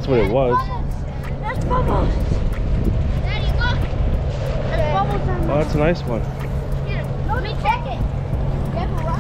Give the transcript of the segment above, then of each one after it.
That's what it was. That's bubbles. Daddy, look. There's bubbles on. Oh, that's a nice one. Here, let me check it. You have a rock?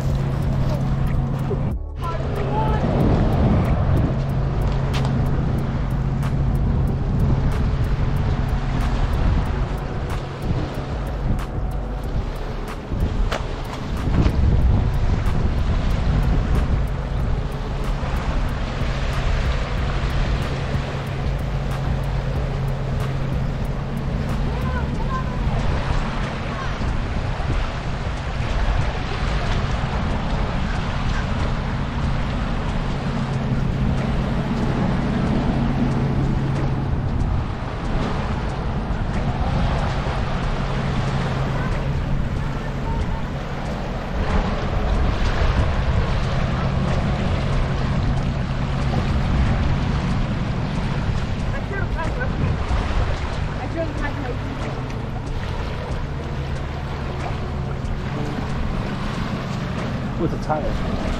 With a tire.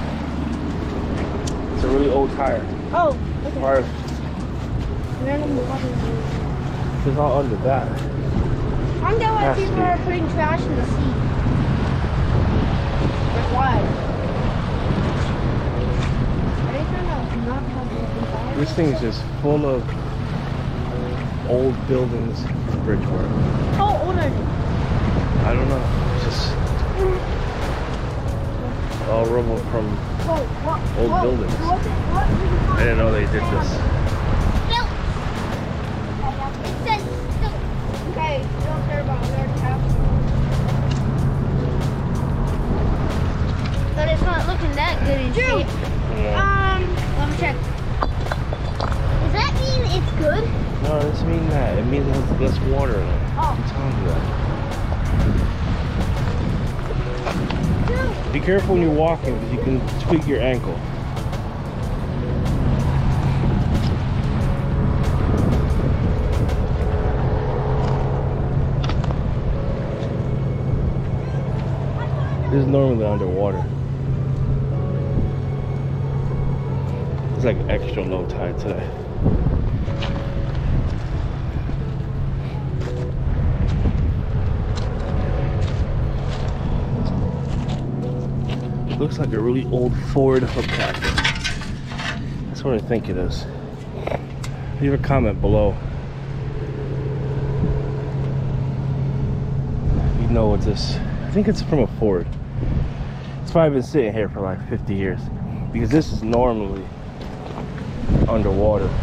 It's a really old tire. Oh, okay. Or Random water. it's not under that. I wonder why people are putting trash in the sea. Like why? Are they trying to not have broken tires? This thing is just full of old buildings in Bridgeport. How old are they? I don't know. It's just all rubble from old buildings. I didn't know they did this. Okay, don't care about their cap. But it's not looking that good in shape. Yeah. Let me check. Does that mean it's good? No, it doesn't mean that. It means it has less water in it. Oh. I'm telling you that. Be careful when you're walking because you can tweak your ankle. This is normally underwater. It's like extra low tide today. Looks like a really old Ford hubcap. That's what I think it is. Leave a comment below. You know what this? I think it's from a Ford. It's probably been sitting here for like 50 years because this is normally underwater.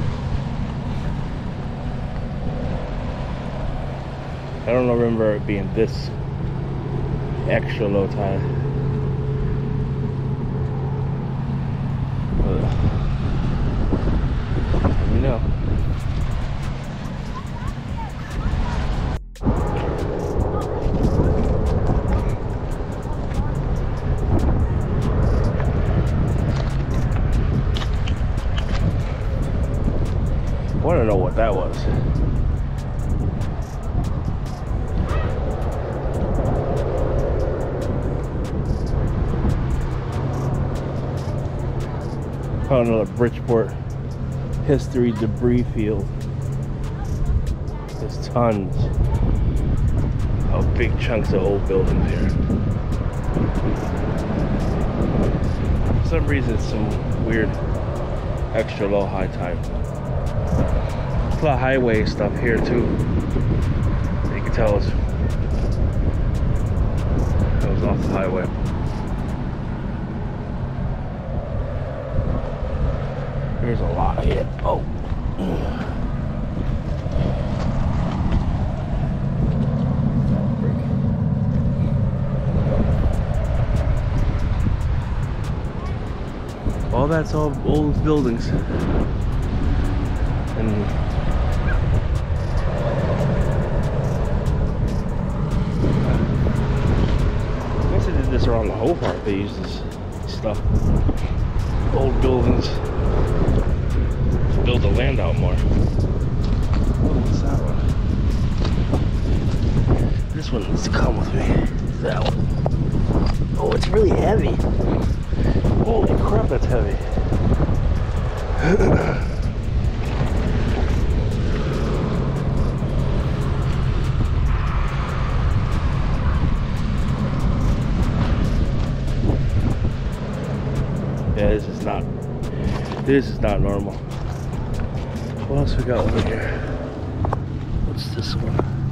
I don't remember it being this extra low tide. Let me know. I want to know what that was. Found another Bridgeport history debris field. There's tons of big chunks of old buildings here. For some reason, it's some weird extra low high tide. There's a lot of highway stuff here too. You can tell it was off the highway. There's a lot here. Oh. All that's all old buildings. And I guess they did this around the whole park. They use this stuff. Old buildings. Build the land out more. Oh, what's that one? This one needs to come with me. That one. Oh, it's really heavy. Holy crap, that's heavy. This is not normal. What else we got over here? What's this one?